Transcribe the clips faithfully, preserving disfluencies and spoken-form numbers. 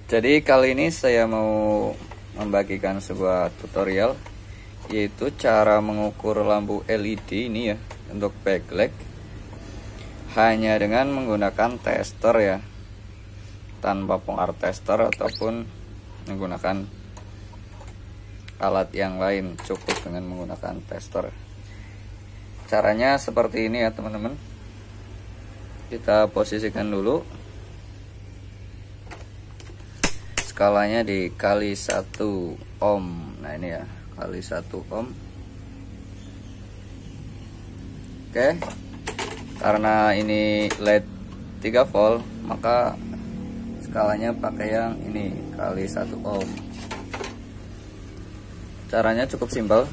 Jadi kali ini saya mau membagikan sebuah tutorial, yaitu cara mengukur lampu L E D ini ya untuk backlight hanya dengan menggunakan tester ya, tanpa pengaruh tester ataupun menggunakan alat yang lain, cukup dengan menggunakan tester. Caranya seperti ini ya teman-teman. Kita posisikan dulu skalanya dikali satu ohm. Nah ini ya, kali satu ohm. Oke, karena ini L E D tiga volt, maka skalanya pakai yang ini, kali satu ohm. Caranya cukup simpel.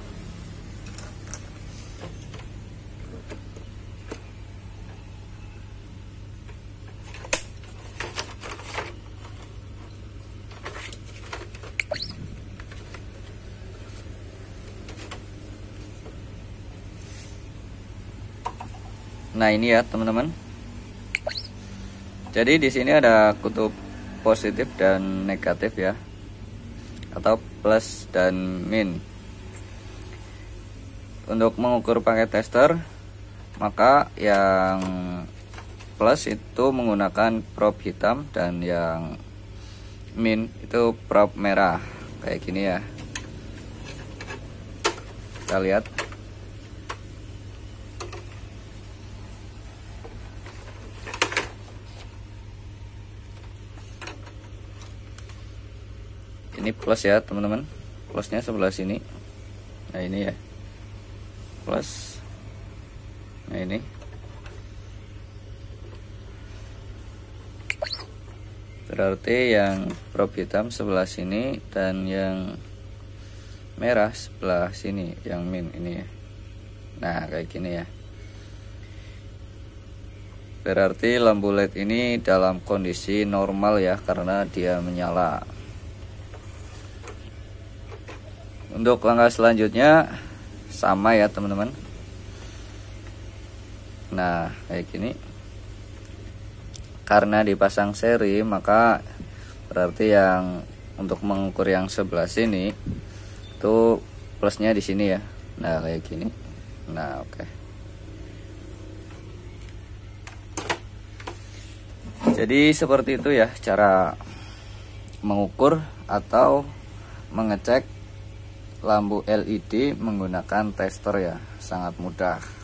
Nah ini ya teman-teman. Jadi di sini ada kutub positif dan negatif ya, atau plus dan min. Untuk mengukur pakai tester, maka yang plus itu menggunakan probe hitam dan yang min itu probe merah kayak gini ya. Kita lihat. Ini plus ya teman-teman, plusnya sebelah sini. Nah ini ya, plus. Nah ini berarti yang probe hitam sebelah sini dan yang merah sebelah sini, yang min ini ya. Nah kayak gini ya. Berarti lampu L E D ini dalam kondisi normal ya, karena dia menyala. Untuk langkah selanjutnya sama ya teman-teman. Nah kayak gini, karena dipasang seri, maka berarti yang untuk mengukur yang sebelah sini itu plusnya di sini ya. Nah kayak gini. Nah oke okay. Jadi seperti itu ya cara mengukur atau mengecek lampu L E D menggunakan tester ya, sangat mudah.